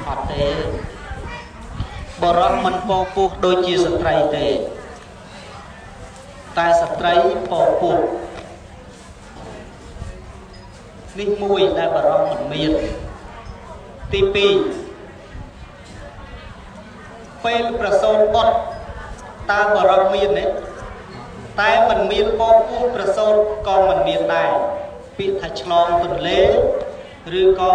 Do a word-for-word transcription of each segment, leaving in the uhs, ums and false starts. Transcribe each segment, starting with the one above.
អត់ទេបរោះមិនពោពោះដូចជាស្ត្រីទេតែស្ត្រីពោពោះនេះមួយដែលបរោះមិនមានទីពីរពេលប្រសូតបុត្រតើបរោះមានទេតែមិនមានពោពោះប្រសូតក៏មិនមានដែរពាក្យថាឆ្លងទន្លេឬក៏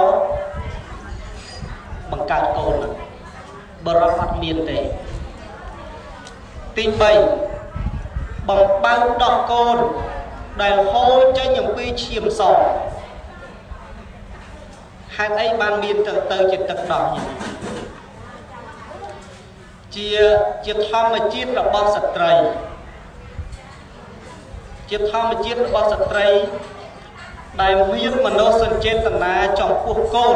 បង្កើតកូនបរោះអត់មានទេទីបីបំបើកដោះកូនដែលហូរចេញអំពីឈាមសហេតុអីបានមានទៅទៅជាទឹកដោះនេះជាជាធម្មជាតិរបស់ស្ត្រីជាធម្មជាតិរបស់ស្ត្រីដែលមានមនោសញ្ចេតនាចំពោះកូន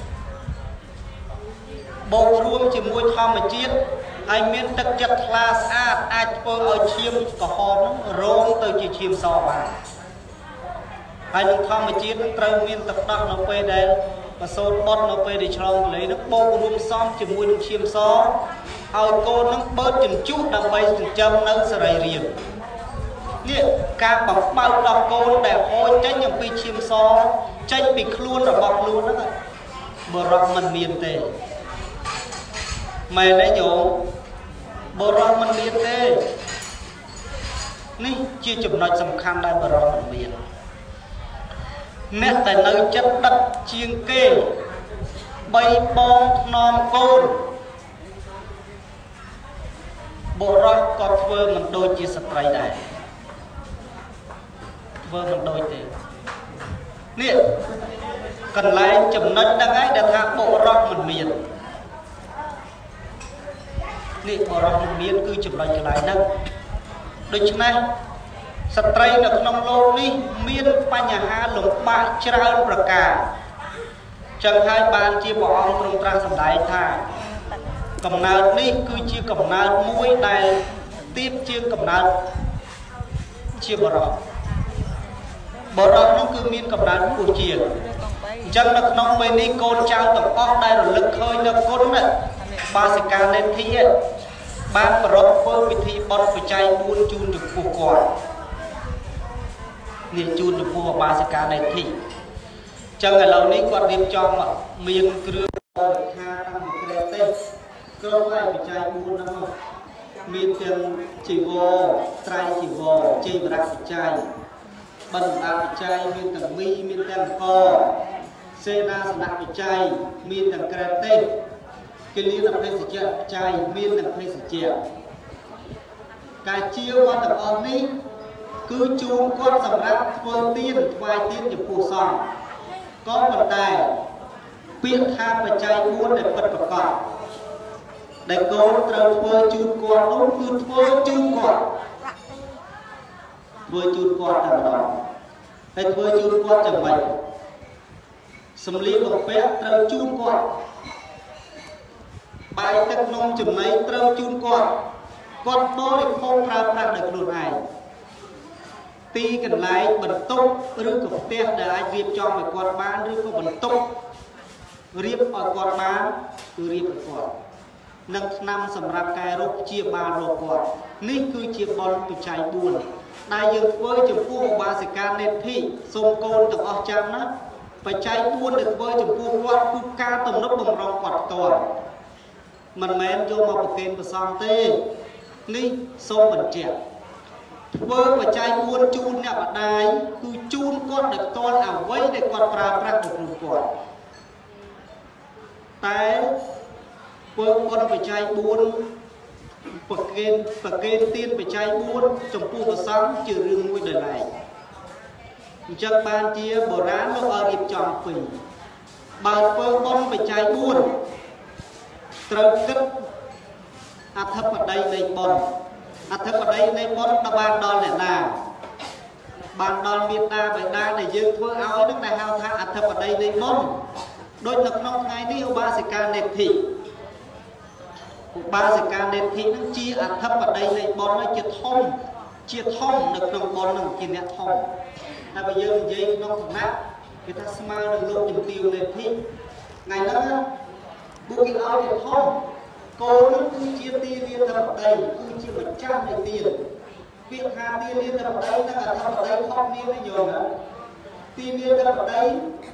បូករួមជាមួយធម្មជាតិហើយមានទឹកចិត្តថ្លាស្អាតអាចធ្វើឲ្យឈាមក្រហមនោះរងទៅជាឈាមសបានហើយនឹងធម្មជាតិនឹងត្រូវមានទឹកដោះនៅពេលដែលប្រសូតបុត្រនៅពេលដែលឆ្លងទន្លេនឹងបូករួមផ្សំជាមួយនឹងឈាមសឲ្យកូននឹងបឺតជញ្ជក់ដើម្បីចិញ្ចឹមនៅសរីរាង្គនេះការបំបើកដោះកូនដែលហូរចេញអំពីឈាមសចេញពីខ្លួនរបស់ខ្លួនហ្នឹងបរោះមិនមានទេមែនទេញោមបរោះមិនមានទេនេះជាចំណុចសំខាន់ដែលបរោះមិនមានអ្នកដែលនៅចិត្តដិតជាងគេបីបងថ្នមកូនបរោះក៏ធ្វើមិនដូចជាស្ត្រីដែរធ្វើមិនដូចទេនេះកន្លែងចំណុចហ្នឹងឯងដែលថាបុរសមិនមាននេះបុរសមិនមានគឺចំណុចកន្លែងហ្នឹងដូច្នេះស្ត្រីនៅក្នុងโลกនេះមានបញ្ហាលំបាកច្រើនប្រការចឹងហើយបានជាព្រះអង្គទ្រង់ត្រាស់សម្ដែងថាកំណើតនេះគឺជាកំណើតមួយដែលទៀបជាងកំណើតជាបុរសបរោះនោះគឺមានកម្ដៅពោះជាងអញ្ចឹងនៅក្នុងពេលនេះកូនចៅទាំងអស់ដែលរលឹកឃើញនៅគុណបាសិកានេធីបានប្រពធ្វើពិធីបុណ្យបច្ច័យបួនជូនចំពោះគាត់នេះជូនចំពោះបាសិកានេធីអញ្ចឹងឥឡូវនេះគាត់រៀបចំមានគ្រឿងបរិខាតាមក្រែទេសក្រុមឲ្យបច្ច័យបួនហ្នឹងមានទាំងជីវរត្រៃជីវរជ័យវរៈបច្ច័យបណ្ដាបច្ច័យមានទាំងមីមានទាំងកសេនាសនៈបច្ច័យមានទាំងក្រែទេសគិលានភេសជ្ជៈបច្ច័យមានទាំងភេសជ្ជៈការជាវត្តទាំងអស់នេះគឺជូនគាត់សម្រាប់ធ្វើទានថ្វាយទានចំពោះសង្ឃក៏ប៉ុន្តែពាក្យថាបច្ច័យបួនដែលពិតប្រាកដដែលកូនត្រូវធ្វើជូនគាត់នោះគឺធ្វើជូនគាត់ធ្វើជូនគាត់តែម្ដងហើយធ្វើជូនគាត់យ៉ាងម៉េចសំលៀកបំពាក់ត្រូវជូនគាត់បាយទឹកនំចំណីត្រូវជូនគាត់គាត់បរិភោគប្រើប្រាស់ដោយខ្លួនឯងទីកន្លែងបន្ទប់ឬក៏ផ្ទះដែលអាចរៀបចំឲ្យគាត់បានឬក៏បន្ទប់រៀបឲ្យគាត់បានគឺរៀបឲ្យគាត់និងថ្នាំសម្រាប់កែរោគព្យាបាលរោគគាត់នេះគឺជាបុណ្យបច្ច័យបួនដែលយើងធ្វើចំពោះឧបាសិកានេធីសូមកូនទាំងអស់ចាំណាបច្ច័យបួនដែលធ្វើចំពោះគាត់គឺការទំនុកបំរុងគាត់ផ្ទាល់មិនមែនយកមកប្រគេនព្រះសង្ឃទេនេះសូមបញ្ជាក់ធ្វើបច្ច័យបួនជូនអ្នកម្ដាយគឺជូនគាត់ដោយផ្ទាល់អ្វីដែលគាត់ប្រើប្រាស់ក្នុងគាត់តែធ្វើបុណ្យបច្ច័យបួនប្រគេនប្រគេនទានបច្ច័យបួនចំពោះព្រះសង្ឃជារឿងមួយដោយឡែកអញ្ចឹងបានជាបុរាណលោកឲ្យរៀបចំពីរបើធ្វើបុណ្យបច្ច័យបួនត្រូវគិតអធិបតីនៃបុណ្យអធិបតីនៃបុណ្យដល់បានដល់អ្នកណាបានដល់មេត្តាបិតាដែលយើងធ្វើឲ្យនឹងដែលហៅថាអធិបតីនៃបុណ្យដូចនៅក្នុងថ្ងៃនេះឧបាសិកានេធីឧបាសិកានេធីនឹងជាអធិបតីនៃបុណ្យជាធំជាធំនៅក្នុងបុណ្យនឹងជាអ្នកធំតែបើយើងនិយាយក្នុងឋានៈគេថាស្មើនឹងលោកជំទាវនេធីថ្ងៃហ្នឹងបុគេឲ្យទៅធំកូននោះគឺជាទីលានធម្មដីគឺជាម្ចាស់នៃទានពាក្យថាទីលានធម្មដីនិងអធម្មដីខុសគ្នាទេយល់ណាទីលានធម្មដី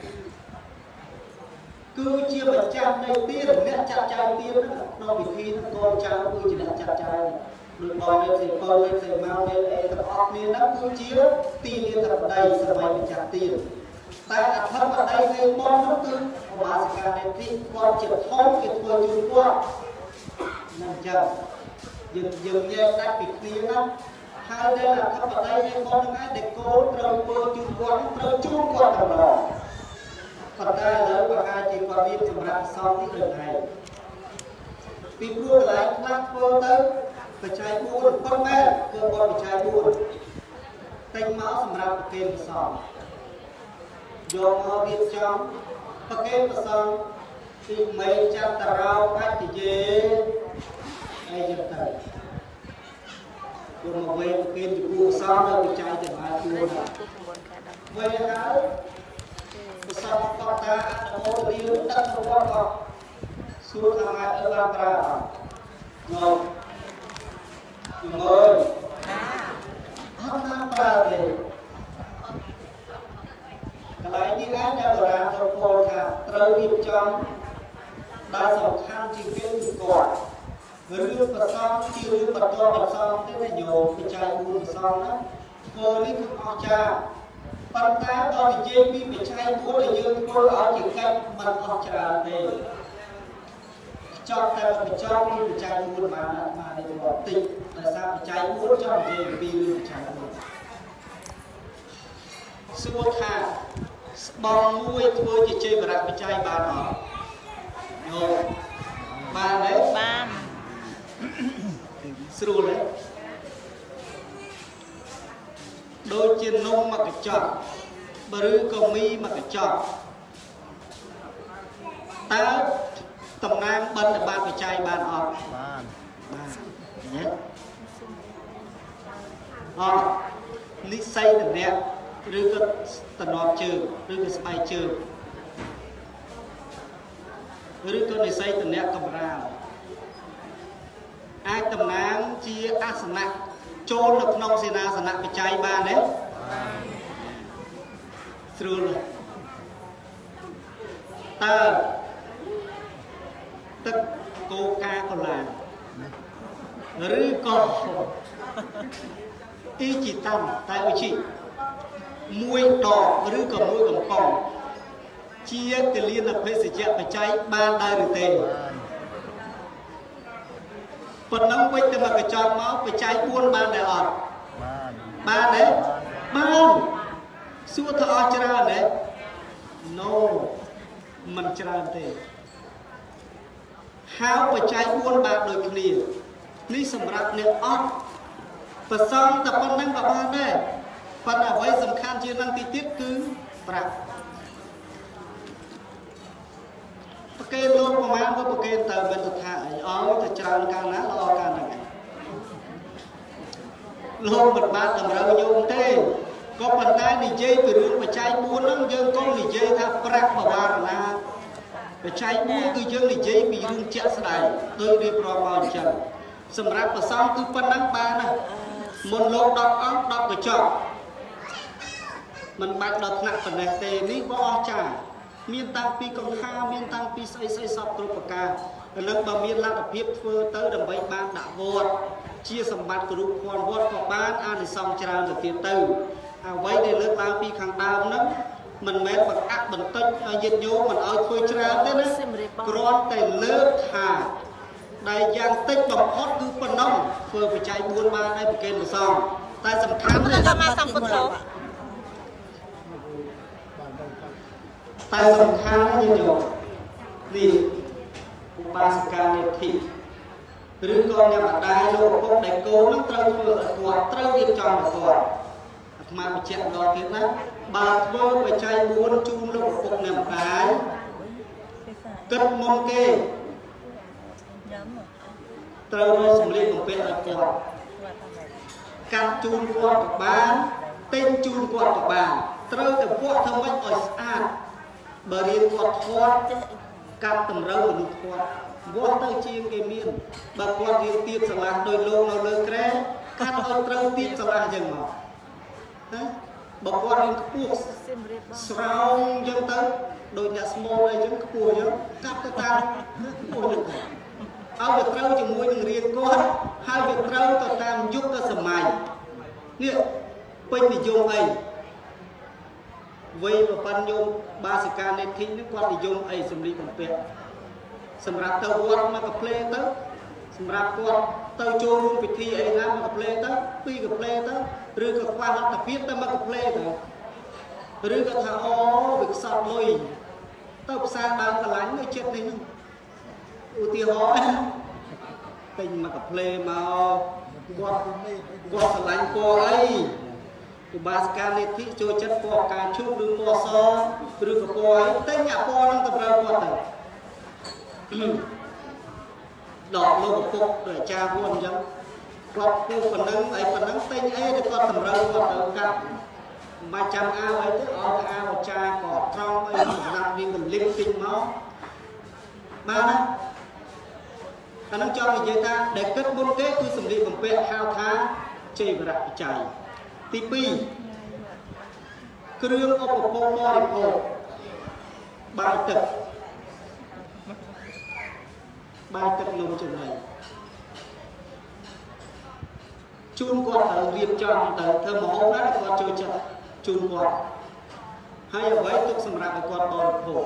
គឺជាម្ចាស់នៃទានអ្នកចាត់ចែងទានក្នុងពិធីកូនចៅគឺជាអ្នកចាត់ចែងដោយបងមានសេពើមានសេម៉ៅមានអីទាំងអស់គ្នាហ្នឹងគឺជាទីលានធម្មដីសម័យម្ចាស់ទានតែអធម្មដីនៃបងនោះគឺឧបាសិកានៃទីគាត់ជាធំគេធ្វើជូនគាត់នឹងចឹងយើងយើងនិយាយដាច់ពីគ្នាណាហើយដែលអធម្មដីនៃបងហ្នឹងឯងដែលកូនត្រូវធ្វើជូនគាត់ត្រូវជូនគាត់តែម្ដងប៉ុន្តែឥឡូវប្រហែលជាគាត់មានសម្រាប់សងនេះដូចឯងពីព្រោះកន្លែងខ្លះធ្វើទៅបច្ច័យបួនប៉ុន្តែគឺគាត់បច្ច័យបួនតែមកសម្រាប់ប្រគេនព្រះសង្ឃយកមករៀបចំប្រគេនព្រះសង្ឃពីមេចន្ទរោបច្ចយេអីចឹងទៅយកមកវេប្រគេនចំពោះព្រះសង្ឃនៅបច្ច័យទាំងឡាយខ្លួនវេហើយព្រះសង្ឃក៏ថាអនុមោទនាទឹករបស់គាត់សួរថាម៉ែអើបានប្រើអត់នោះមើលអត់បានប្រើទេកន្លែងនេះដែរដែលបុរាណចូលពោលថាត្រូវរៀបចំដែលសំខាន់ជាងគេគឺគាត់រឿងប្រសងជារឿងបន្តប្រសងទេណាញោមបច្ច័យបួនប្រសងណាធ្វើនេះគឺអស្ចារ្យប៉ុន្តែដល់និយាយពីបច្ច័យបួនដែលយើងធ្វើឲ្យជាកិច្ចមិនអស់ច្រើនទេចង់តែបញ្ចប់ពីបច្ច័យបួនបានបាននេះបន្តិចដោយសារបច្ច័យបួនចង់និយាយពីរឿងបច្ច័យបួនសួរថាស្បងមួយធ្វើជាជ័យបរៈបច្ច័យបានអត់យោបានទេបានស្រួលទេដូចជានំមកកញ្ចក់ឬក៏មីមកកញ្ចក់តើតំណាងបិណ្ឌបាតបច្ច័យបានអត់បានបានញ៉េអត់និស័យតំណាងឬក៏តំណប់ជើងឬក៏ស្បែកជើងឬក៏និស័យតំណាងកំរាលអាចតំណាងជាអាសនៈចូលនៅក្នុងសេនាសនៈបច្ច័យបានទេស្រួលតើទឹកកូកាកូឡាឬក៏អ៊ីជីតាំតែវិជីមួយដកឬក៏មួយកំប៉ុងជាទលានភេសជ្ជៈបច្ច័យបានដែរឬទេប៉ុណ្ណឹងវិញទៅមកកញ្ចក់មកបច្ច័យបួនបានដែរអត់បានបានទេបានសួរថាអស់ច្រើនទេ no មិនច្រើនទេហើយបច្ច័យបួនបានដូចគ្នានេះសម្រាប់អ្នកអត់ប្រសងតែប៉ុណ្ណឹងក៏បានដែរប៉ុន្តែអ្វីសំខាន់ជាងនឹងទីទៀតគឺប្រាក់ប្រកេនលោកប្រមាណក៏ប្រកេនទៅមិនទៅថាអីឲ្យទៅច្រើនកាលណាល្អកាលហ្នឹងលោកមិនបានតម្រូវយោមទេក៏ប៉ុន្តែនិយាយពីរឿងបច្ច័យបួនហ្នឹងយើងកុំនិយាយថាប្រាក់បវារណាបច្ច័យបួនគឺយើងនិយាយពីរឿងជាក់ស្ដែងដោយរៀបរាប់មកអញ្ចឹងសម្រាប់ប្រសងគឺប៉ុណ្ណឹងបានណាមុនលោកដកអង្គដកកញ្ចក់មិនបាច់ដល់ថ្នាក់ប៉ុណ្ណេះទេនេះក៏អស្ចារ្យមានតាំងពីកង្ហាមានតាំងពីស្អីស្អីសពគ្រប់ប្រការឥឡូវបើមានលទ្ធភាពធ្វើទៅដើម្បីបានដាក់វត្តជាសម្បត្តិគ្រូភ័ណ្ឌវត្តក៏បានអានិសង្សច្រើនទៅទៀតទៅអ្វីដែលលើកឡើងពីខាងដើមហ្នឹងមិនមែនបង្អាក់បន្តិចឲ្យញាតិញោមមិនឲ្យធ្វើច្រើនទេណាគ្រាន់តែលើកថាដែលយ៉ាងតិចបំផុតគឺប៉ុណ្ណឹងធ្វើបច្ច័យបួនបានហើយប្រគេនព្រះសង្ឃតែសំខាន់គឺថាមកសំពុទ្ធតែសំខាន់ញាតិញោមនេះឧបាសិកានិធិឬក៏អ្នកម្ដាយលោកឪពុកដែលកូននឹងត្រូវធ្វើឲ្យគាត់ត្រូវរៀបចំឲ្យគាត់អាត្មាបញ្ជាក់ម្ដងទៀតណាបើធ្វើបច្ច័យបួនជូនលោកឪពុកអ្នកម្ដាយគិតមុនគេត្រូវរកសម្លៀកបំពាក់ឲ្យគាត់កាត់ជូនគាត់ក៏បានទិញជូនគាត់ក៏បានត្រូវតែពួកធ្វើម៉េចឲ្យស្អាតបើរៀនគាត់ធាត់កាត់តម្រូវមនុស្សគាត់វាស់ទៅជាងគេមានបើគាត់រៀនទៀបឆ្លាស់ដោយលោកនៅលើក្រែកាត់ឲ្យត្រូវទៀបឆ្លាស់អញ្ចឹងមកណាបើគាត់រៀនខ្ពស់ស្រោងអញ្ចឹងទៅដោយអ្នកស្មូលអីអញ្ចឹងខ្ពស់អញ្ចឹងកាត់ទៅតាមខ្ពស់អញ្ចឹងឲ្យវាត្រូវជាមួយនឹងរៀនគាត់ហើយវាត្រូវទៅតាមយុគសម័យនេះពេញនិយមអីវ័យប្រព័ន្ធញោមបាសិកានេធីនេះគាត់និយមអីសម្លៀកបំពាក់សម្រាប់ទៅវត្តមកកាផ្លេទៅសម្រាប់គាត់ទៅចូលរួមពិធីអីណាមកកាផ្លេទៅពីកាផ្លេទៅឬក៏ខ្វះលទ្ធភាពទៅមកកាផ្លេទៅឬក៏ថាអូវាខ្សត់លុយទៅផ្សារដើមកន្លាញ់នៅចិត្តនេះហ្នឹងឧទាហរណ៍ពេញមកកាផ្លេមកគាត់គាត់ឆ្លាញ់ពណ៌អីឧបាសិកានេតិចូលចិត្តពណ៌ការឈូកឬពណ៌សឬក៏ពណ៌អីតែញ៉ាពណ៌ហ្នឹងតម្រូវគាត់ទៅដកលោកឪពុកដោយអាចារ្យគាត់អញ្ចឹងគាត់ពូប៉ុណ្ណឹងអីប៉ុណ្ណឹងតែញអីដែលគាត់តម្រូវគាត់ទៅកាត់មិនចាំអាវអីទេឲ្យតែអាវអាចារ្យក៏ត្រង់អីសម្រាប់វាពលិបទិញមកបានណាអានឹងចង់និយាយថាដែលគិតមុនគេគឺសម្លៀកបំពាក់ហៅថាចេវរៈបច្ច័យទីពីរគ្រឿងឧបភោគបរិភោគបាយទឹកបាយទឹកនំចំណីជូនគាត់ត្រូវរៀបចំទៅធ្វើម្ហូបណាគាត់ចូលចិត្តជូនគាត់ហើយអ្វីទុកសម្រាប់ឲ្យគាត់បរិភោគ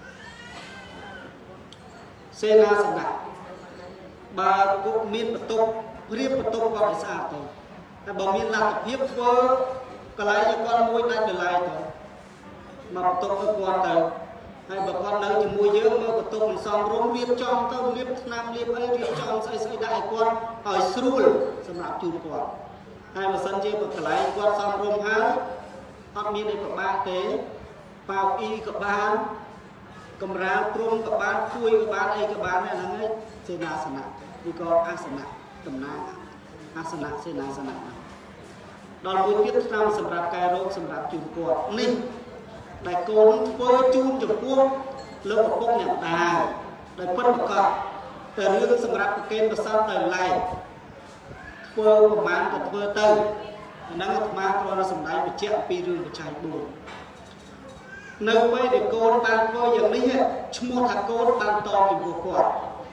សេនាសនៈបើគុកមានបន្ទប់រៀបបន្ទប់គាត់ឲ្យស្អាតទៅតែបើមានលទ្ធភាពធ្វើកន្លែងឲ្យគាត់មួយដាច់ដライទៅមកបន្ទប់ឲ្យគាត់ទៅហើយបើគាត់នៅជាមួយយើងមើលបន្ទប់មិនសមរម្យរៀបចំទៅរៀបថ្នាំរៀបអីរៀបចំស្អីស្អីដាក់ឲ្យគាត់ឲ្យស្រួលសម្រាប់ជូនគាត់ហើយបើសិនជាកន្លែងគាត់សមរម្យហើយអត់មានអីពិបាកទេប៉ៅអ៊ីក៏បានកំរាលព្រំក៏បានគួយក៏បានអីក៏បានហ្នឹងហើយសេនាសនៈឬក៏អាសនៈតំណាងអាសនៈសេនាសនៈដល់មួយទៀតឆ្នាំសម្រាប់កែរោគសម្រាប់ជូនគាត់នេះដែលកូនធ្វើជូនចំពោះលោកឪពុកអ្នកម្ដាយដោយពិតប្រកបតែរឿងសម្រាប់ប្រកេនប្រសពទៅឡែកធ្វើប្រមាណក៏ធ្វើទៅអាហ្នឹងអាត្មាគ្រាន់តែសម្ដែងបញ្ជាក់ពីរឿងបច្ច័យបួននៅពេលដែលកូនបានធ្វើយ៉ាងនេះឈ្មោះថាកូនបានតបពីពួកគាត់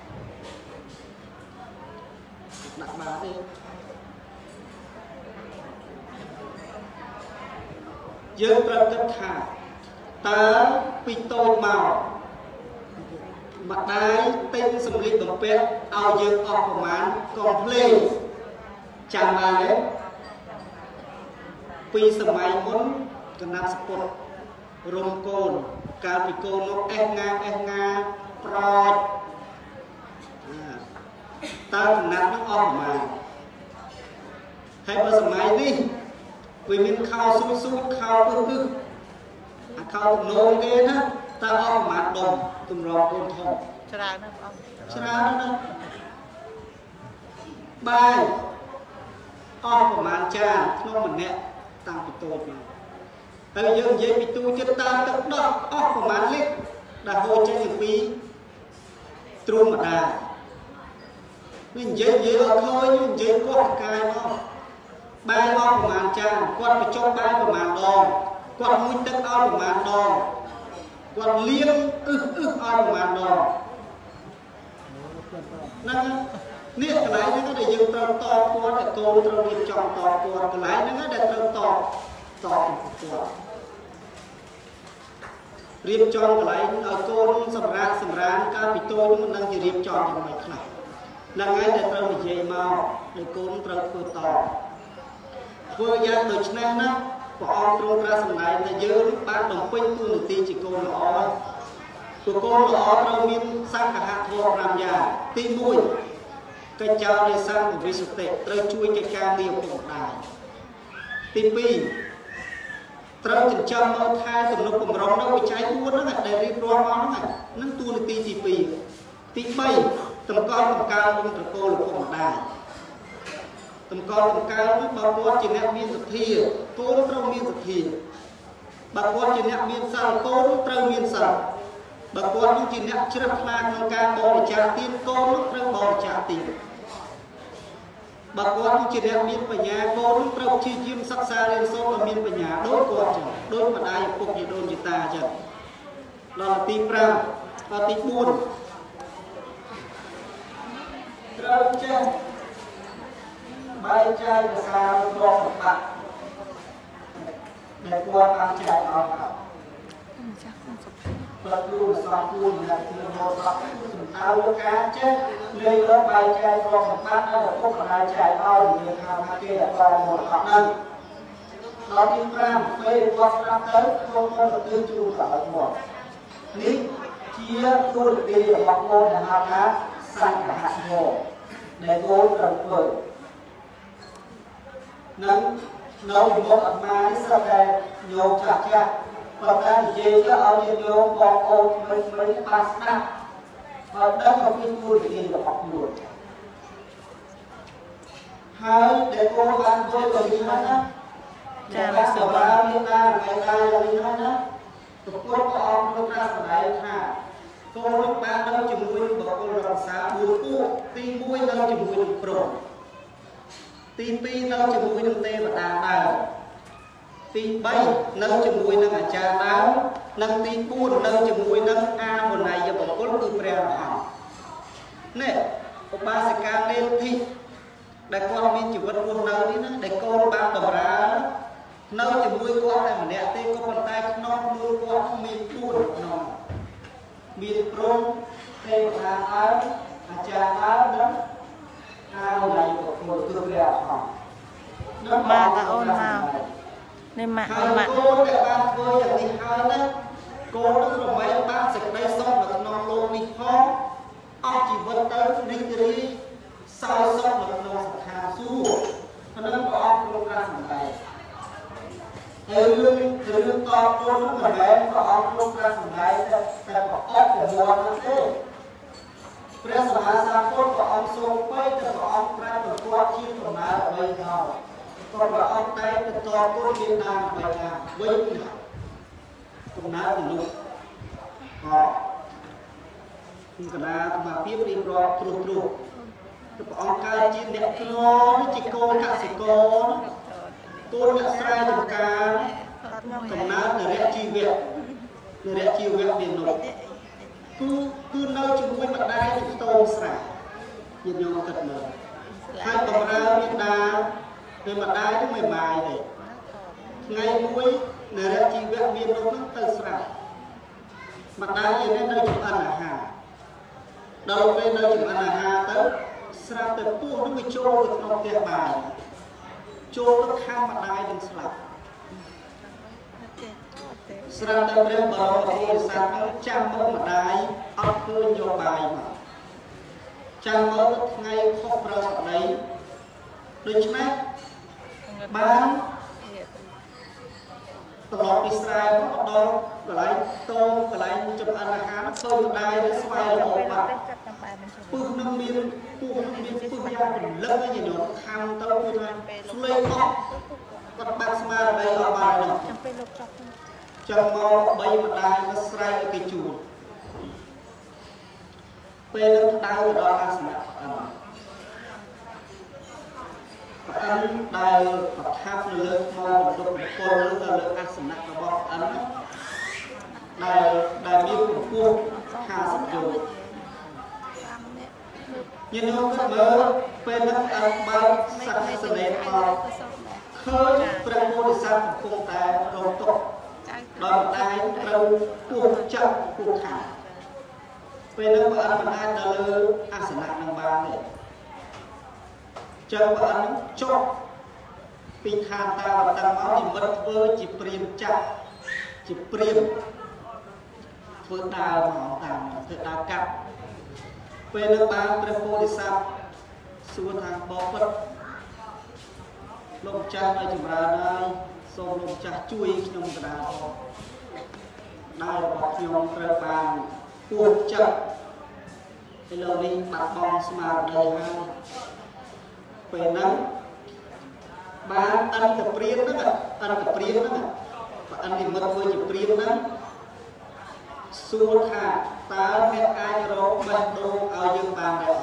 ដាក់បាតទេយើងត្រូវគិតថាតើពីតូចមកម្ដាយទិញសម្លៀកបំពាក់ឲ្យយើងអស់ប្រមាណកុំភ្លេចចាំបានទេពីសម័យមុនកណាត់សពុតរំកូនកាលពីកូននោះអេសងាអេសងាប្រចតើកណាត់នោះអស់ប្រមាណហើយបើសម័យនេះវាមានខោស៊ូស៊ូខោពឹសពឹសអាខោទំនោរគេណាតើអស់ប្រមាណដុំទម្រាំកូនធំច្រើនណាស់បងច្រើនណាស់បាយអស់ប្រមាណចានក្នុងម្នាក់តាំងពីតូចមកហើយយើងនិយាយពីទូចិត្តតាមទឹកដោះអស់ប្រមាណលីត្រដែលហូរចេញពីទ្រូងម្ដាយនេះនិយាយនិយាយឲ្យឃើញនិយាយកោះកាយមកបាយអស់ប្រមាណចានគាត់បញ្ចុះបាយប្រមាណដងគាត់មួយទឹកឲ្យប្រមាណដងគាត់លាងអឹសអឹសឲ្យប្រមាណដងហ្នឹងនេះកន្លែងហ្នឹងដែលយើងត្រូវតបគាត់តែកូនត្រូវរៀបចំតបគាត់កន្លែងហ្នឹងដែលត្រូវតបតបគាត់រៀបចំកន្លែងឲ្យកូនសម្រាប់សម្រានកាលពីតូចមិនដឹងជារៀបចំយ៉ាងម៉េចខ្លះហ្នឹងហើយដែលត្រូវនិយាយមកឲ្យកូនត្រូវធ្វើតបធ្វើយ៉ាងដូចនេះណាព្រះអង្គទ្រង់ត្រាស់សម្ដែងថាយើងបានបំពេញតួនាទីជាកូនល្អព្រោះកូនល្អត្រូវមានសង្ឃហធម៌ប្រាំយ៉ាងទីមួយកិច្ចចោលនៃសាមវិសុទ្ធិត្រូវជួយកិច្ចការងារឪពុកម្ដាយទីពីរត្រូវចិញ្ចឹមមើលថែទំនុកបំរុងនៅវិច័យបួនហ្នឹងដែលរៀបរាប់មកហ្នឹងហ្នឹងតួនាទីទីពីរទីបីតម្កល់តម្កើងវងត្រកូលឪពុកម្ដាយតម្កល់តម្កើងនោះបើគាត់ជាអ្នកមានសទ្ធាកូនត្រូវមានសទ្ធាបើគាត់ជាអ្នកមានសិលកូនត្រូវមានសិល bà con cũng chỉ nhận chưa là người ca bò để trả tiền con lúc răng bò để trả tiền bà con cũng chỉ nhận miên vào nhà con lúc răng chi chim sắc xa lên số và miên vào nhà đôi con chẳng đôi mà ai cũng như đôi như ta chẳng đó là tim ram và tim buồn rồi chứ bay trai là sao con một bạn để qua ăn chạy vào bật luôn xoa luôn là thường một bậc ao lúa cá chết lấy đó bay trai con một bát đó là không còn ai chạy ao thì được hàng kia là con một học nâng nó đi ra phê qua ra tới không có được tư chu cả một nít chia tôi được đi ở học môn là học á sang cả hạt hồ để ngôn đồng cười nâng nấu một ở mai sau đây nhôm chặt chặt và ta gì cho ở trên nhôm còn ôn mình mình bắt nè và đó không biết vui thì đi học luôn hai để cô bạn tôi còn đi hết á để các cậu ba đi ra ngày ta là đi hết á tụi cô có ông lúc ra từ đấy ha cô lúc ba đâu chừng nguyên bộ cô làm sao buồn cô tim mũi đâu chừng nguyên pro tim pi đâu chừng nguyên tê và đà đà tim bay nâng chừng nguyên nâng ở cha đáo nâng tim buồn nâng chừng nguyên nâng a một này giờ bộ cô cứ bèo hỏng nè cô ba sẽ ca lên thi đại con miên chỉ vật buồn nâng đi nữa để cô ba tầm ra nâng chừng nguyên con này mà nè tê cô bàn tay non nuôi con miên buồn non miền Trung tây Hà Áo, Trà Áo đó, ao này một tương đẹp hỏng. Mà ta ôn nào, nên mà ôn mà. Cô để ban côอย่างนี้ហើយណាcô nó rồi mấy ban sực đây xong là nó lô đi khó, ông chỉ vật tới đi đi sau xong là nó thà su, nó có ông luôn ra sẵn này. Từ lưng từ lưng to cô nó mà bé có ông luôn ra sẵn này, ta có ốc của buồn nó thế.ព្រះ មហាសាពុទ្ធព្រះអង្គសូមបីទៅព្រះអង្គប្រាជ្ញប្រកបជាដំណើរបីហោក៏ព្រះអង្គតែទៅតពុទ្ធមានតាមបីថាវិញដំណើរទៅនោះក៏កណ្ដាលអាភិបរៀបរាប់ត្រួសត្រួសព្រះអង្គកើតជាអ្នកក្រជាកូនកសិករកូនអ្នកស្រែចម្ការដំណើរនៅរយៈជីវៈនៅរយៈជីវៈមាននោះគឺគឺនៅជាមួយម្ដាយទៅខ្ទមស្រែញាតិញោមគិតមើលហើយបំរើមេដានៅម្ដាយទៅមិនបាយទេថ្ងៃមួយនៅរយៈជីវៈមាននោះទៅស្រែម្ដាយឯនេះនៅចម្អិនអាហារដល់ពេលនៅចម្អិនអាហារទៅស្រាប់តែពស់នោះវាចូលទៅក្នុងផ្ទះបាយចូលទៅខាងម្ដាយនឹងស្លាប់ស្រាប់តែព្រះបរមពុទ្ធសាសនាចាំមកម្ដាយអត់ឃើញយកបាយមកចាំមកថ្ងៃខុសប្រស្ដីដូច្នេះបានត្រឡប់ពីស្រែមកដល់កន្លែងតោងកន្លែងចម្អិនអាហារឃើញម្ដាយនៅស្វែងរកបាត់ពឹសនឹងមានពស់នឹងមានពឹសយ៉ាងរលឹកឯញោមខាំទៅគឺថាស្លេកអស់គាត់បាត់ស្មារតីអស់បាននោះចាំពេលលោកចប់ចាំមកបីម្ដាយមកស្រែកឲ្យគេជួលពេលនឹងដៅទៅដល់អាសនៈព្រះអង្គដែលប្រថាប់នៅលើថ្មបន្ទប់បុគ្គលឬទៅលើអាសនៈរបស់ព្រះអង្គដែលដែលមានកម្ពស់ហាសិបយោជន៍ញាតិញោមគិតមើលពេលនឹងអង្គបើកសក្តិសនេតមកឃើញព្រះពោធិសត្វកំពុងតែរងទុក្ខដោយម្ដាយត្រូវពោះចាប់ពោះខាងពេលនោះព្រះអង្គមិនអាចនៅលើអាសនៈនឹងបានទេចឹងព្រះអង្គចុះពីឋានតាវតាមកនិមិត្តធ្វើជាព្រាហ្មណ៍ចាស់ជាព្រាហ្មណ៍ធ្វើដើរមកតាមធ្វើដើរកាត់ពេលនោះបានព្រះពោធិសត្វសួរថាបបិទ្ធលោកម្ចាស់ឲ្យចម្រើនហើយសូមលោកម្ចាស់ជួយខ្ញុំកណ្ដាលដើររបស់ខ្ញុំត្រូវបានពោះចាប់ឥឡូវនេះបាត់បង់ស្មារតីហើយពេលហ្នឹងបានអន្តព្រានហ្នឹងអន្តព្រានហ្នឹងព្រះអនិមិត្តធ្វើជាព្រានហ្នឹងស xua thả ta hết ai rồi bạch đô ao dương bàn đại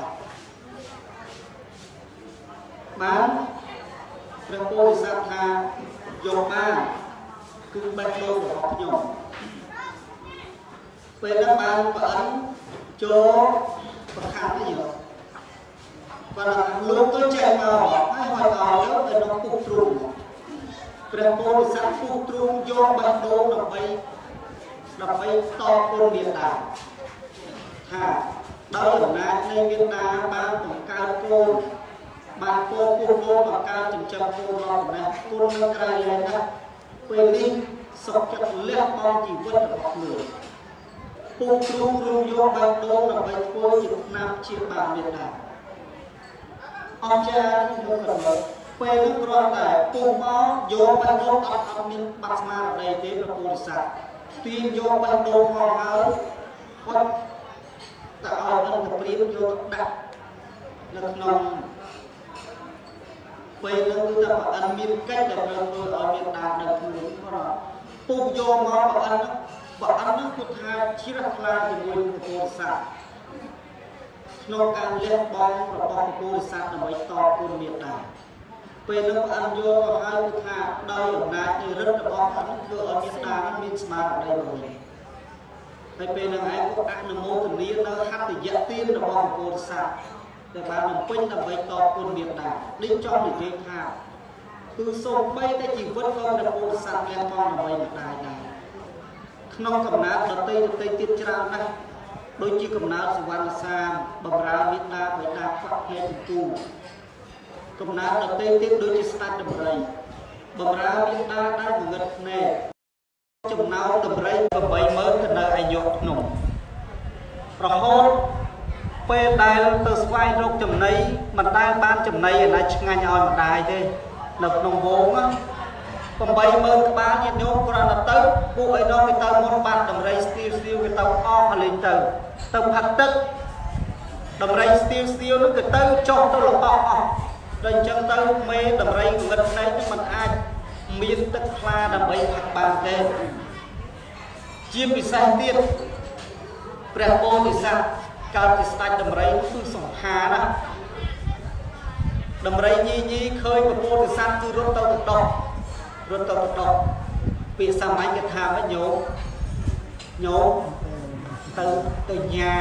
bán rừng bôi sát thà dòng ba cứ bạch đô của họ nhộn về các bạn và ấn chỗ và khám cái gì đó và là lúc tôi chạy vào hai hỏi vào đó là nó phục trùng rừng bôi sát phục trùng do bạch đô là bay là bay to con Việt Nam thà đó là naในViệt Nam banของการโกนบางโกนโกนของการจึงจำโกนเรานะโกนมันไกลเลยนะเป็นนี่สกจัดเลี้ยงมองจีวิตของngườiปูครูครูโยบางโดนเราไปโกนจิตนำเชียบางViệt Nam ông chaที่รู้กันเลยเป็นนักร้องแต่ปูมอโยบางโดนอัดอัดมินบัตมาในเทพประปูสัตตีนโยบางโดนมองเอาคนแต่เอาเงินกับปรีมโยดักเลิกนองไปเรื่องตัวอันมีcách đểเราตัวเอาเงินดาเดินถึงเพราะปูโยมองอันนั้นอันนั้นพุทธาชิรคลาที่มวยโพสัตนองการเลี้ยงบอลระบอบโพสัตในใบตองคุณเมียดาไปเรื่องอันโยมให้พุทธาได้อย่างนั้นในเรื่องระบอบอันนั้นคือเอาเมียดามีสมาร์ทได้เลยไปเป็นยังไงก็อันโมตุนี้เราฮัตติยะตีนระบอบโพสัตแต่บางหนุ่มเป็นในใบตองคุณเมียดาดิ้นจ้องในเกมท่าคือส่งไปแต่จีบวัดก็ระบอบสัตว์เลี้ยงบอลในใบเมียดาได้ขนมกับน้ำเราเตยเตยติดจานนะโดยจีกับน้ำสวรรค์สามบำราวิตาใบดาฟักเฮตุตูกับน้ำเราเตยติดโดยจีสตาร์ดำไรบำราวิตาได้เหมือนเน่จมน้ำดำไรกับใบเมื่อกันในอายุหนุ่มประหดเป็นได้ตัวสวายโรคจำในมันได้บ้านจำในอะไรงานยอยมันได้เลยหนักหนุ่มโบ้งcòn bây mơ ba nhiệt nhôm còn là tới cụ ấy nó cái tàu môn bạc đầm ray steel steel cái tàu o mà lên tàu tàu hạt tức đầm ray steel steel nó cái tàu cho tàu là o rồi chân tàu mê đầm ray ngật này nhưng mà ai miên tức pha đầm bay hạt bàn tên chiêm bị sai tiên prepo thì sao cao thì sai đầm ray nó cứ sòng hà đó đầm ray nhi nhi khơi prepo thì sao cứ rút tàu được đỏรถตกตกปีสมัยจะทำให้โยโยตื่นตื่นใหญ่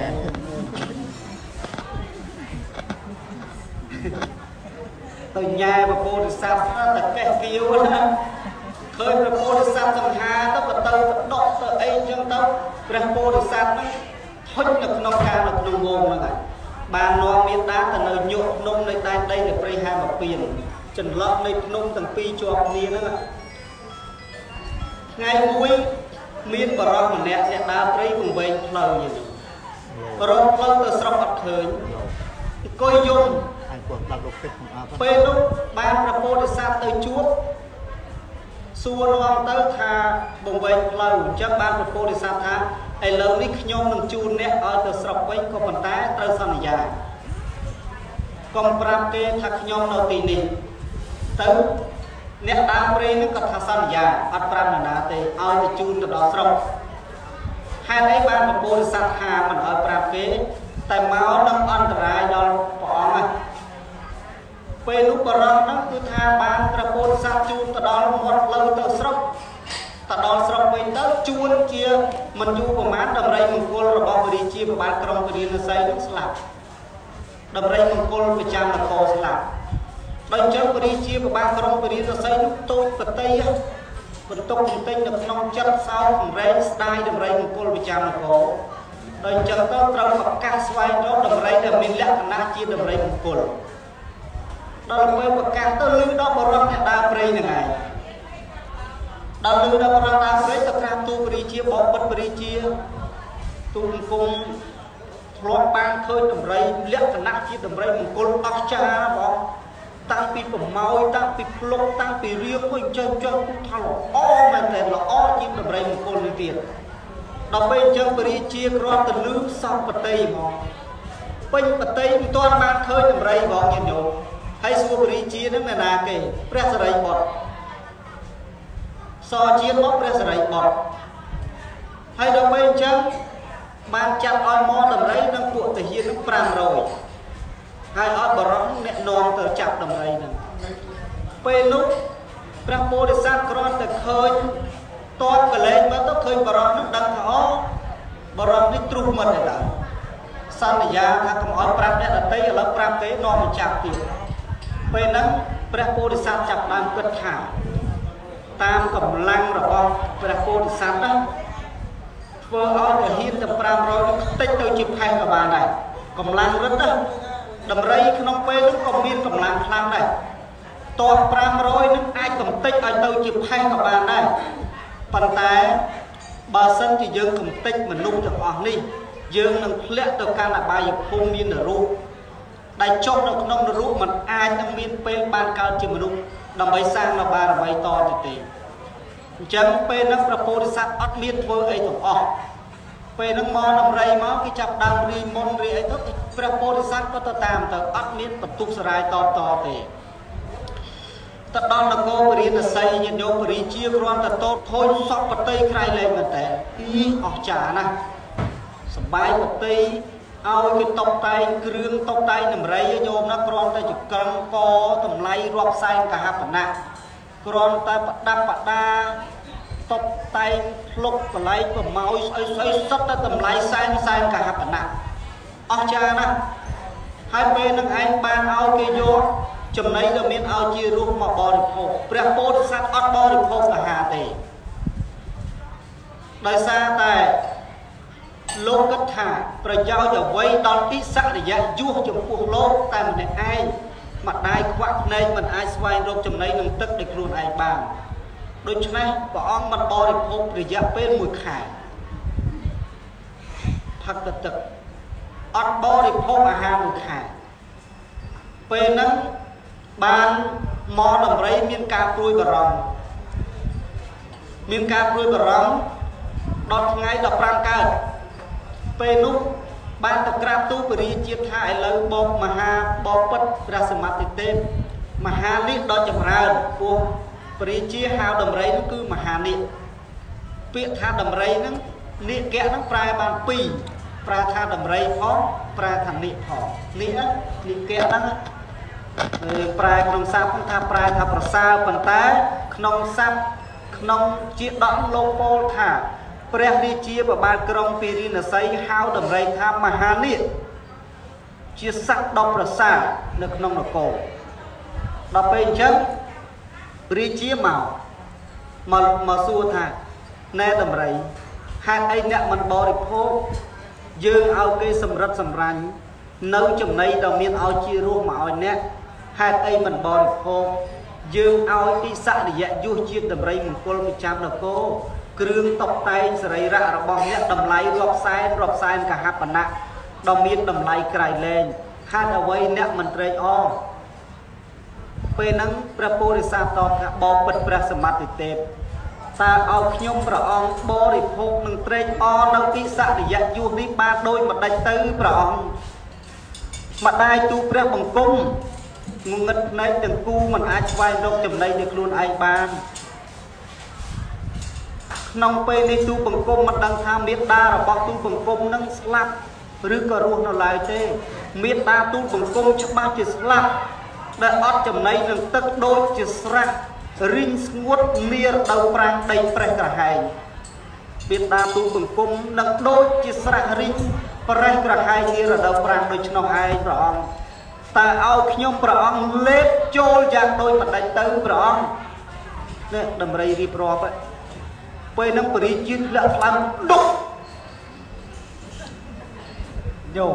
ตื่นใหญ่แบบโพธิสัตว์แต่แก่กิ้วนะเคยแบบโพธิสัตว์สังหารต้องตื่นดอกตื่นเองจังต้องแบบโพธิสัตว์นั้นพ้นจากนองการจากนองวงเลยบางนองมีตาแต่เนยโยนมในใต้ได้แต่ปริหารแบบเปลี่ยนจนล็อกในพนมตั้งปีจวบนี้นั่นแหละไงมุ้ยมีนปรอกเหมือนเนี่ยเนี่ยดาวตรีcùng về phơi như vậyปรอกphơi từ sông mặt trời coi dung phê lúc banประโพธิสัตว์tới chúa xua loang tới thà cùng về phơi chắc banประโพธิสัตว์thà ai lâu ní nhom nâng chun nè ở từ sông quay có bàn tay tới sông dài còn pram kê thà nhom nó tì nì tới nét đam rê nó có thằng săn già ăn pram là đá tê ao thì chun từ đó sông hai đấy ban một bồn sạt hà mình ở pram kế tại máu đâm ăn trái đó bỏ mà về lúc bờ nó cứ tha ban từ bồn sạt chun từ đó một lâu từ sông từ đó sông bên đó chun kia mình du của mát đầm rây mình côn rồi bao đi chia và bán trong cái đi nó xây nó sạt đầm rây mình côn bị chạm là co sạt bây giờ đi chia của ban trong đi nó xây lúc tôi và tây á và tôi cùng tên được nông chất sau cùng rây style đầm rây một cô bị chạm là cổ bây giờ tôi trong một ca xoay đó đầm rây là mình lẽ na chia đầm rây một cô đó là quay một ca tôi lưu đó bao rong nhà đa rây này đó lưu đó bao rong đa rây tập ra tôi đi chia bỏ bất đi chia tôi cùng lót ban khơi đầm rây lẽ na chia đầm rây một cô tóc cha bỏ tăng pi bầm màu tăng pi plok tăng pi riêng của chơi chơi cũng thằng là o mà thế là o chim đầm rây một con lên tiền đọc bên chân beri chia con từ lướt xong bật tây mà bên bật tây toàn mang khơi đầm rây bỏ nhìn nhổ hay xua beri chia nó là là cái press rây bọt so chia bóp press rây bọt hay đâu bên chân ban chặt oi mò đầm rây đang cuộn thể hiện nó pram rồi hay oi bờ rõng nẹt non từ chặt đầm rây nè bên lúc pram bồ để sang con từ khơi to cả lên mà tóc khơi bờ rõng nó đằng thỏ bờ rõng nó tru mật này đó san này ra thằng cầm oi pram nẹt ở tây ở lớp pram tế non mình chặt tiền bên đó pram bồ để sang chặt làm cất thả tam cầm lăng rồi con pram bồ để sang đó vừa ở để hiên tập pram rồi tích tôi chụp hai cả bà này cầm lăng rất đó đầm rây không pe nó cầm biên cầm lăng khang này to pram rồi nó ai cầm tích ai tôi chụp hai cả bà này bàn tay bà sân thì dương cầm tích mình nung được hoàng đi dương nâng lẽ từ can là bài dục không miên ở ru đại chốt được nông ở ru mình ai đang miên pe ban cao chỉ mình nung đầm bay sang là bà là bay to thì tỷ chẳng pe nó propose đi sát ắt miên thôi ấy tổng ọ pe nó mò nằm rây máu cái chập đam ri môn ri ấy tốt propose đi sát có tơ tam tơ ắt miên bật tuk sài to to thì tất đòn là cô beri là xây nhiệt độ beri chia con là tốt thôi sọc bật tây khai lên mà té ý ọ trả nè sầm bài bật tây ao cái tóc tay kêu tóc tay nằm rây nhôm nó con tay chụp căng co tầm lay rọp sai cả hạt nè con tay bật đam bật đa tóc tay lục và lấy và máu ấy ấy sắt ta tầm lấy sang sang cả hạt nặng ông cha nè hai bên năng anh ban ao kia vô chấm lấy là miếng ao chia luôn mà bò được hộp bẹt bột sát ót bò được hộp cả hà tề đời xa tại lô cất thả rồi giao cho vây đón tí sạ để dạy vua trong cuộc lô tại mình ai mặt đai khoác nên mình ai xoay rôm chấm lấy nâng tức để luôn ai bàn đôi chân này bỏ ông mặt bò để hộp để dạy bên mùi khải thật thật thật ót bò để hộp à hà mùi khải bên nâng ban mò nằm rây miên ca đuôi bờ rồng miên ca đuôi bờ rồng đọt ngay đọt ram cao pe lúc ban tập grab tu beri chiết thải lâu bọc mà ha bọc bất ra sầm mặt tên mà ha liệt đo chậm rào của beri chia hào đầm rây nó cứ mà ha liệt việc tha đầm rây nó liệt kẽ nó prai ban pi prai tha đầm rây phó prai thành liệt phó liệt liệt kẽ nó prai không sao không tha prai tha prasa bàn tay không sao không chiết đón lô pol thả pre đi chia và ban krong piri là xây hao đầm rây tham mà hà liệt chia sắc đọc là xa được nông là cổ đọc bên chân ri chia màu mà mà xua thà nè đầm rây hai anh nè mình bỏ đi phố dương ao cây sầm rất sầm ranh nấu chừng này đầu miên ao chia ruộng mà ao nè hai anh mình bỏ đi phố dương ao đi xa để dạy vua chia đầm rây mình cô mình chạm là cô kêu tóc tay sợi ra rồi bong nhẹ đầm lái rọp sai rọp sai cả hạt bẩn nặng đồng miên đầm lái cài lên hạt ở vây nè mình trai o pe nắng prapo để sa to cả bò bật pra smart tệp ta ao nhôm rồi on bò để phô mình trai o đâu tí sa để dạy vua đi ba đôi mặt đánh tư rồi on mặt đai tu pra bằng cung ngất này từng cu mình ai quay đâu chầm này được luôn ai ban nông pe đi tu bằng cung mặt đằng tham miết đa rồi bọc tu bằng cung nâng slap rứ cờ ruộng nó lại thế miết đa tu bằng cung chắc ba chỉ slap để ót chầm này nâng tức đôi chỉ srak ring nguốt mía đầu prang đầy prang cả hai miết đa tu bằng cung nâng đôi chỉ srak ring prang cả hai kia là đầu prang đôi chân hai rồi ta ao nhom rồi lết trôi dạng đôi mặt đánh tư rồi nè đầm rây đi pro vậy pe nâng beri chiết lạ làm đục vô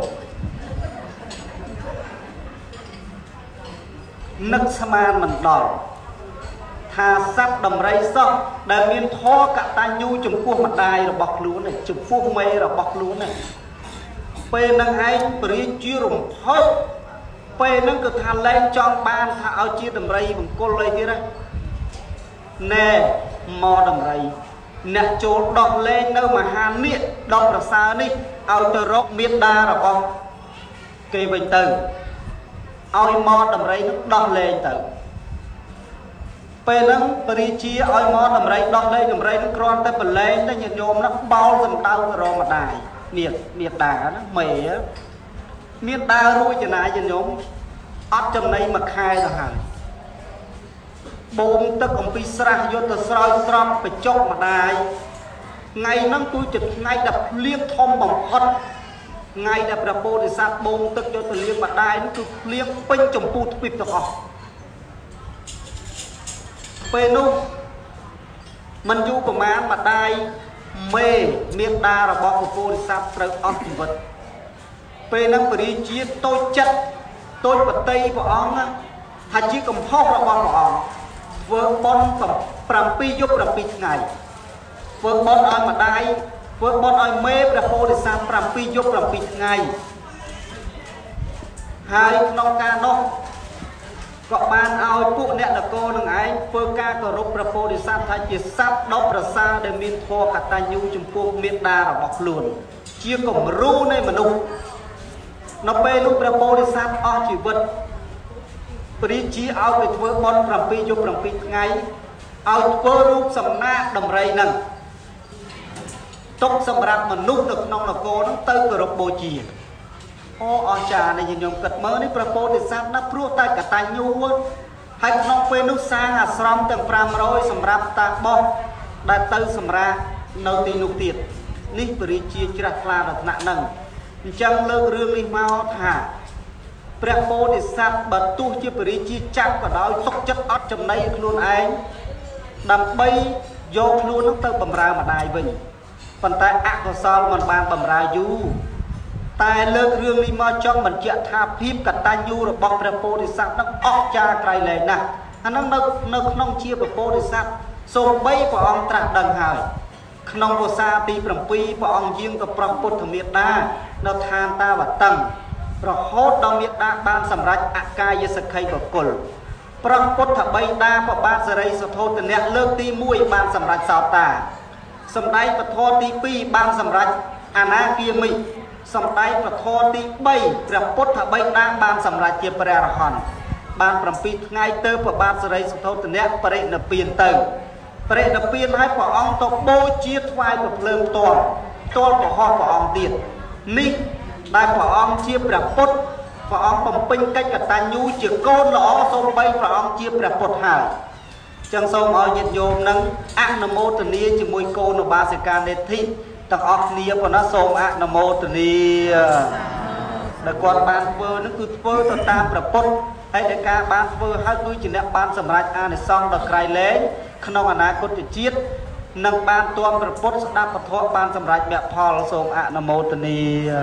nấc saman mình đỏ thà sắp đầm rây xong để miên tho cả ta nhu chùm cua mặt đài rồi bọc lúa này chùm cua mây rồi bọc lúa này pe nâng anh beri chiết rùng thôi pe nâng cứ thà lên cho ban thà ao chiết đầm rây bằng cô lấy kia đây nè mò đầm rây nè chỗ đọc lên đâu mà hàn miệng đọc là sao đi ao cho rốc miết đa rồi con cây bình từ ao mò đầm rây nó đọc lên từ ពេលហ្នឹងបរិជាឲ្យមកតម្រៃដោះលេខតម្រៃនឹងគ្រាន់តែបលែងតែញាតិញោមហ្នឹងបោលសំដៅទៅរកម្ដាយមានមានតាណាមេមានដើររួចចំណាយញាតិញោមអត់ចំណៃមួយខែទៅហើយបូមទឹកអំពីស្រះយកទៅស្រោចស្រពបញ្ចុកម្ដាយថ្ងៃហ្នឹងគឺជាថ្ងៃដែលភ្លៀងធំបំផុតថ្ងៃដែលព្រះពោធិសត្វបូមទឹកយកទៅលាងម្ដាយនោះគឺភ្លៀងពេញចម្ពោះទ្វីបទាំងអស់ពេលនោះមិនយូរប្រមាណម្ដាយមេមេដារបស់ព្រះពោធិសត្វត្រូវអស់ជីវិតពេលហ្នឹងបរិជាតូចចិត្តតូចបតីព្រះអង្គថាជាកំហុសរបស់ព្រះអង្គធ្វើបុណ្យប្រាំពីរយប់ប្រាំពីរថ្ងៃធ្វើបុណ្យឲ្យម្ដាយធ្វើបុណ្យឲ្យមេព្រះពោធិសត្វប្រាំពីរយប់ប្រាំពីរថ្ងៃហើយក្នុងការនោះក៏បានឲ្យពួកអ្នកនគរនឹងឯងធ្វើការគោរពព្រះពោធិសត្វថាជាសត្វដ៏ប្រសើរដែលមានធម៌កតញ្ញូចំពោះមេត្តារបស់ខ្លួនជាគំរូនៃមនុស្សនៅពេលនោះព្រះពោធិសត្វអស់ជីវិតព្រះជាឲ្យទៅធ្វើបុណ្យប្រាំពីរយប់ប្រាំពីរថ្ងៃឲ្យធ្វើរូបសំណាកដំរីហ្នឹងទុកសម្រាប់មនុស្សនៅក្នុងនគរហ្នឹងទៅគោរពបូជាអូអស្ចារ្យនៃញោមគិតមើលនេះព្រះពោធិសត្វណាព្រោះតែកតញ្ញូហើយក្នុងពេលនោះសាងអាស្រមទាំងប្រាំរយសម្រាប់តាបោះដែលទៅសម្រាប់នៅទីនោះទៀតនេះបរិជាជ្រះថ្លាដល់ថ្នាក់ហ្នឹងអញ្ចឹងលើករឿងនេះមកថាព្រះពោធិសត្វបើទោះជាបរិជាចាក់ក៏ដោយទុកចិត្តអត់ចំណៃខ្លួនឯងដើម្បីយកខ្លួននោះទៅបម្រើម្ដាយវិញប៉ុន្តែអកុសលមិនបានបម្រើយូរតែលើករឿងនេះមកចង់បញ្ជាក់ថាភាពកតញ្ញូរបស់ព្រះពោធិសត្វនឹងអស្ចារ្យក្រៃលែងណាស់អានឹងនៅនៅក្នុងជាព្រះពោធិសត្វសូម្បីព្រះអង្គត្រាស់ដឹងហើយក្នុងភាសាទីប្រាំពីរព្រះអង្គយាងទៅប្រោសពុទ្ធមេត្តានៅឋានតាវតឹងរហូតដល់មេត្តាបានសម្រេចអកាយសក្ខីបកុលប្រោសពុទ្ធបិតាប្របាទសរិសធោទនៈលើកទីមួយបានសម្រេចសោតាសម្ដែងពធទីពីរបានសម្រេចអនាគាមិសម្ដែងពធទីបីព្រះពុទ្ធបិតាបានសម្រេចជាព្រះអរហន្តបានប្រាំពីរថ្ងៃទៅព្រះបាទសរិសធោទនៈបរិនិព្វានទៅបរិនិព្វានហើយព្រះអង្គទៅបូជាថ្វាយព្រះភ្លើងផ្ទាល់ផ្ទាល់ប្រហោះព្រះអង្គទៀតនេះដែលព្រះអង្គជាព្រះពុទ្ធព្រះអង្គបំពេញកិច្ចកតញ្ញូជាកូនល្អសូម្បីព្រះអង្គជាព្រះពុទ្ធហើយចឹងសូមឲ្យញាតិញោមនឹងអនុមោទនាជាមួយកូនឧបាសិកានេធិទាំងអស់គ្នាប៉ុណ្ណាសូមអនុមោទនាដែលគាត់បានធ្វើនឹងគឺធ្វើទៅតាមព្រះពុទ្ធហើយដែលការបានធ្វើហើយគឺជាអ្នកបានសម្រេចអានិសង្សដ៏ក្រៃលែងក្នុងអនាគតជាតិនឹងបានទាន់ព្រះពុទ្ធស្ដាប់ពធបានសម្រេចមគ្គផលសូមអនុមោទនា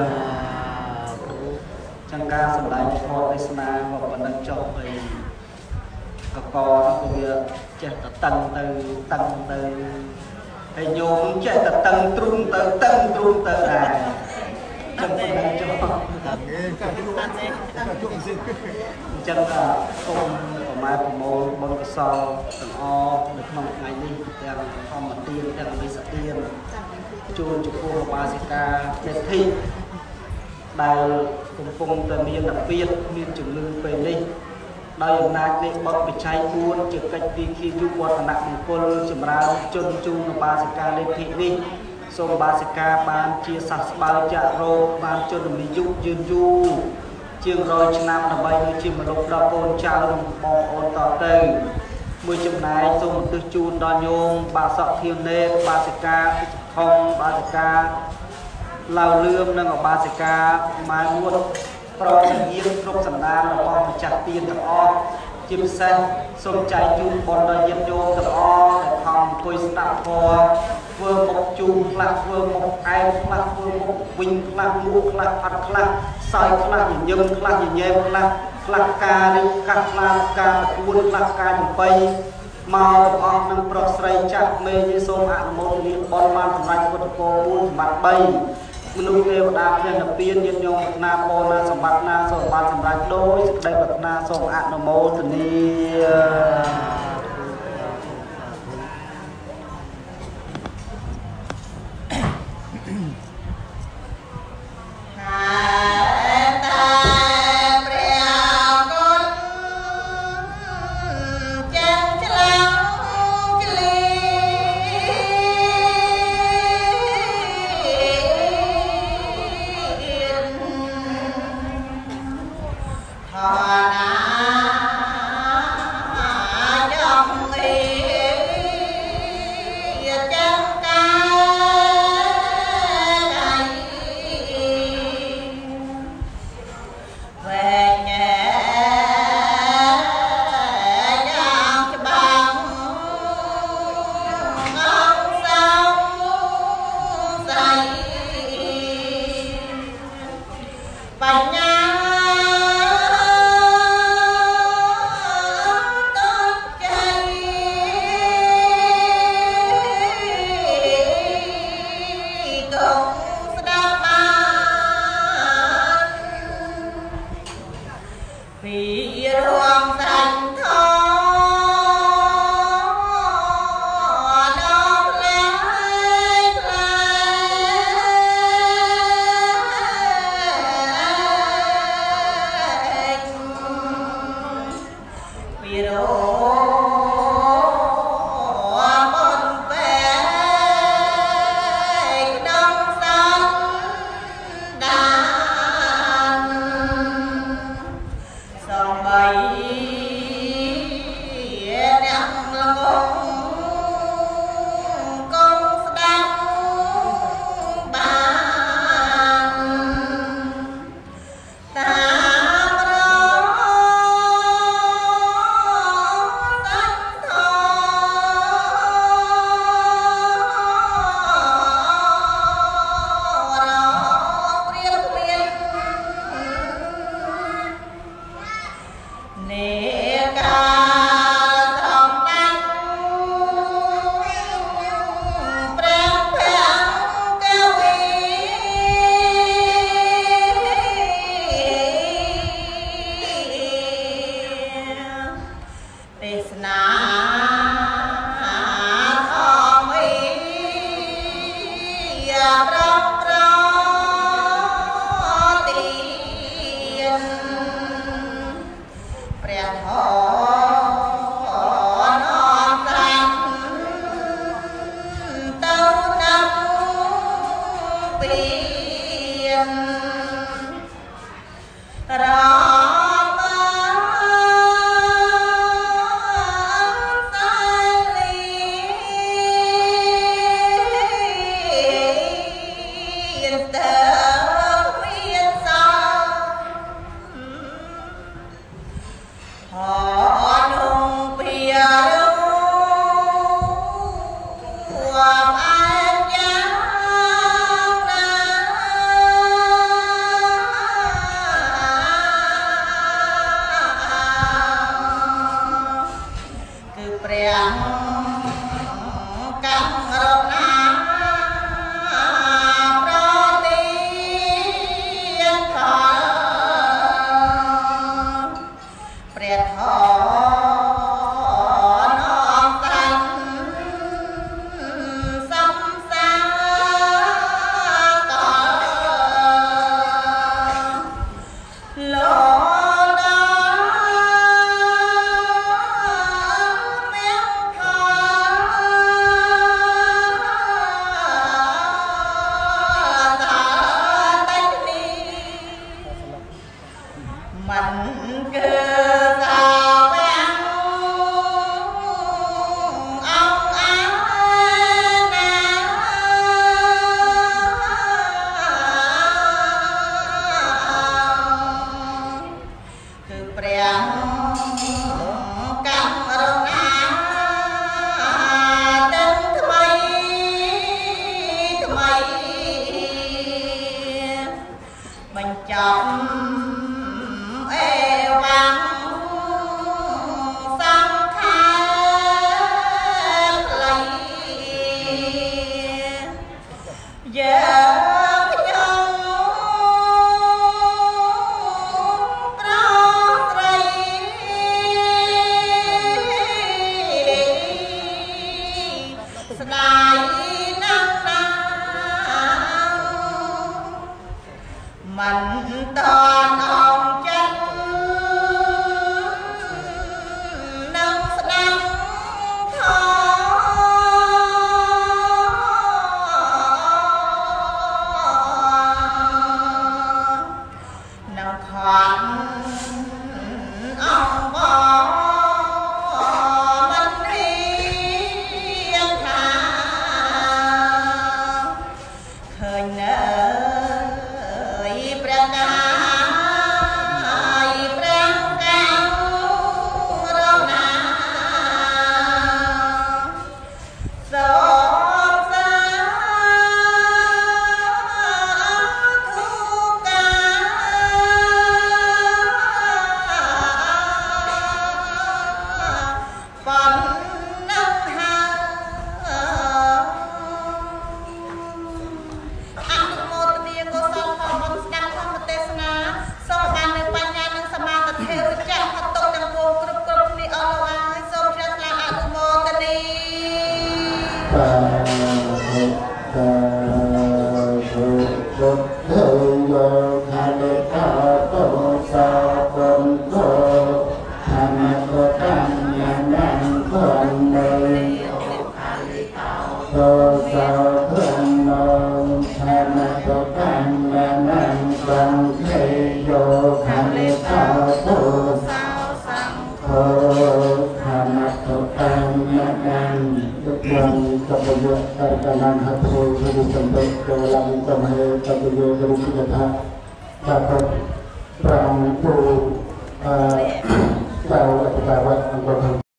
ចឹងការសម្ដែងធម៌ទេសនាមកប៉ុណ្ណឹងចុះហើយកកនោះក៏វាចេះតែតឹងទៅតឹងទៅហើយញោមចេះតែតឹងទ្រូងទៅតឹងទ្រូងទៅដែរចឹងប៉ុណ្ណឹងចុះអញ្ចឹងក៏សូមប្រមាណប្រមូលបុណ្យកុសលទាំងអស់នៅក្នុងថ្ងៃនេះទាំងធម្មទានទាំងវិសទានជូនចំពោះឧបាសិកានេធិដែលកំពុងតែមានអាពាធមានជំងឺពេលនេះដោយអំណាចនៃបទបច្ច័យបួនជាកិច្ចទីឃាយុវឌ្ឍនមង្គលចម្រើនជនជូនឧបាសិកានេធិនេះសូមឧបាសិកាបានជាសះស្បើចាក់រោគបានជនអាយុយឺនយូរជាងរយឆ្នាំដើម្បីនឹងជាមនុស្សដល់កូនចៅនិងបងប្អូនតទៅមួយចំណែកសូមឧទ្ទិសជូនដល់ញោមបាសកធាននេឧបាសិកាខំឧបាសិកាឡៅលឿមនិងឧបាសិកាម៉ែមួតប្រតិយាមគ្រប់សន្តានរបស់ម្ចាស់ទានទាំងអស់ជាពិសេសសូមចែកជូនបុណ្យដល់ញាតិញោមទាំងអស់ដែលខំអង្គុយស្ដាប់ធម៌ធ្វើមុខជូនខ្លះធ្វើមុខឯងខ្លះធ្វើមុខវិញខ្លះមួខ្លះផាត់ខ្លះសើចខ្លះញញឹមខ្លះញញែមខ្លះខ្លះការរិះកាត់ខ្លះការប្រគួតខ្លះការចំបៃមកទាំងអស់នឹងប្រុសស្រីចាស់មេយេសូមអនុមោទនាបុណ្យបានសម្រេចពុទ្ធពរមួយសម្បត្តិបីមនុស្សទេវតាព្រះនិព្វានញាតិញោមប្រាថ្នាពរណាសម្បត្តិណាសូមបានសម្រេចដោយសេចក្តីប្រាថ្នាសូមអនុមោទនាព្រះគុណចាំឆ្លង Hãy subscribe cho kênh Ghiền Mì Gõ để không bỏ lỡ dapat perang itu tahu atau